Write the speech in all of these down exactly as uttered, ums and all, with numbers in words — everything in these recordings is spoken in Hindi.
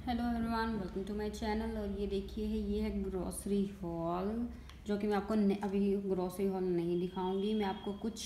Hello everyone, welcome to my channel. और ये देखिए है ये है ग्रॉसरी हॉल, जो कि मैं आपको अभी ग्रॉसरी हॉल नहीं दिखाऊंगी। मैं आपको कुछ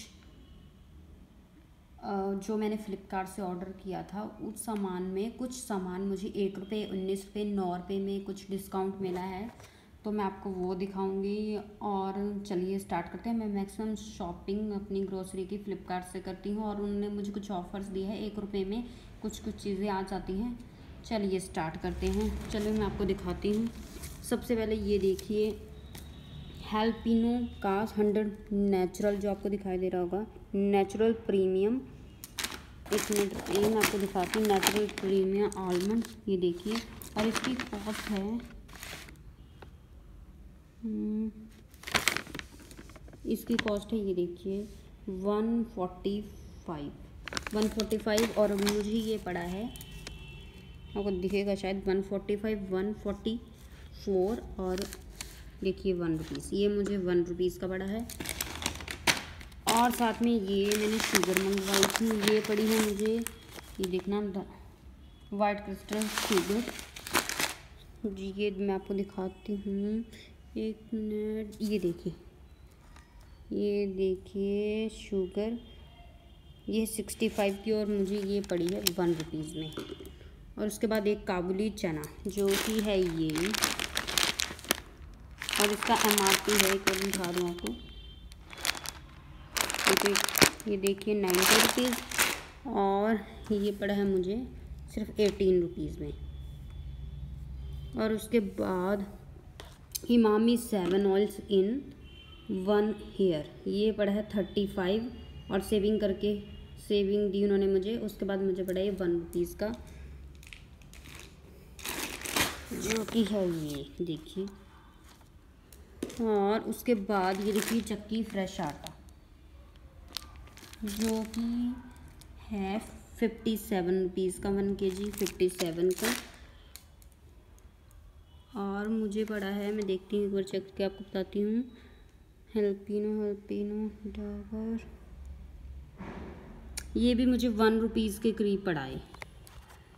जो मैंने फ़्लिपकार्ट से ऑर्डर किया था उस सामान में कुछ सामान मुझे एक रुपये उन्नीस रुपये नौ रुपये में कुछ डिस्काउंट मिला है, तो मैं आपको वो दिखाऊंगी। और चलिए स्टार्ट करते हैं। मैं मैक्सिमम शॉपिंग अपनी ग्रॉसरी की फ़्लिपकार्ट से करती हूँ और उन्होंने मुझे कुछ ऑफ़र्स दिए हैं, एक रुपये में कुछ कुछ चीज़ें आ जाती हैं। चलिए स्टार्ट करते हैं। चलिए मैं आपको दिखाती हूँ। सबसे पहले ये देखिए हेल्पिनो का हंड्रेड नेचुरल, जो आपको दिखाई दे रहा होगा, नेचुरल प्रीमियम। एक मिनट ये मैं आपको दिखाती हूँ। नेचुरल प्रीमियम आलमंड, ये देखिए। और इसकी कॉस्ट है इसकी कॉस्ट है ये देखिए one forty five one forty five और मुझे ये पड़ा है, आपको दिखेगा शायद, one forty five one forty four और देखिए वन रुपीज़। ये मुझे वन रुपीज़ का पड़ा है। और साथ में ये मैंने शुगर मंगवाई थी, ये पड़ी है मुझे, ये देखना, वाइट क्रिस्टल शुगर जी। ये मैं आपको दिखाती हूँ, एक मिनट। ये देखिए ये देखिए शुगर, ये सिक्सटी फाइव की और मुझे ये पड़ी है वन रुपीज़ में। और उसके बाद एक काबुली चना जो कि है ये, और इसका एम आर पी है, एक और दिखा दूँ आपको। ये देखिए नाइन्टी रुपीज़ और ये पड़ा है मुझे सिर्फ एटीन रुपीज़ में। और उसके बाद Emami seven oils in one hair, ये पड़ा है थर्टी फाइव और सेविंग करके सेविंग दी उन्होंने मुझे। उसके बाद मुझे पड़ा है वन रुपीज़ का, जो कि है ये देखिए। और उसके बाद ये देखिए चक्की फ्रेश आटा, जो कि है फिफ्टी सेवन रुपीज़ का, one K G fifty seven का। और मुझे पड़ा है, मैं देखती हूँ एक बार चेक करके आपको बताती हूँ, हेल्पिनो हेल्पिनो डाबर, ये भी मुझे वन रुपीज़ के करीब पड़ा है।